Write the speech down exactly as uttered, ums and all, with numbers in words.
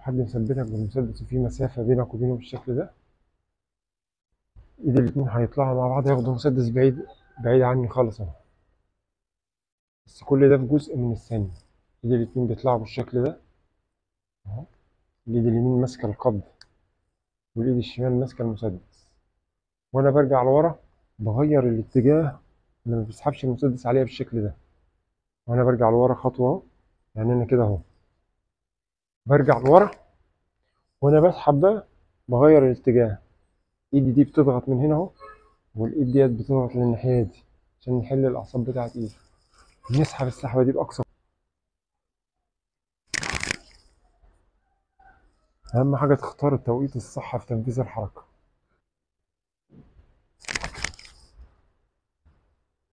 حد مثبتك بالمسدس وفي مسافة بينك وبينه بالشكل ده، ايد الاتنين هيطلعوا مع بعض ياخدوا مسدس بعيد بعيد عني خالص اهو. بس كل ده في جزء من الثانية. ايد الاتنين بيطلعوا بالشكل ده اهو. الايد اليمين ماسكة القبض والايد الشمال ماسكة المسدس، وانا برجع لورا بغير الاتجاه. انا ما بسحبش المسدس عليها بالشكل ده، وانا برجع لورا خطوة اهو. يعني انا كده اهو برجع لورا وانا بسحب بقى، بغير الاتجاه. ايدي دي بتضغط من هنا اهو، والايد ديت بتضغط للناحيه دي عشان نحل الاعصاب بتاعت ايدي. نسحب السحبه دي باقصى. اهم حاجه تختار التوقيت الصح في تنفيذ الحركه.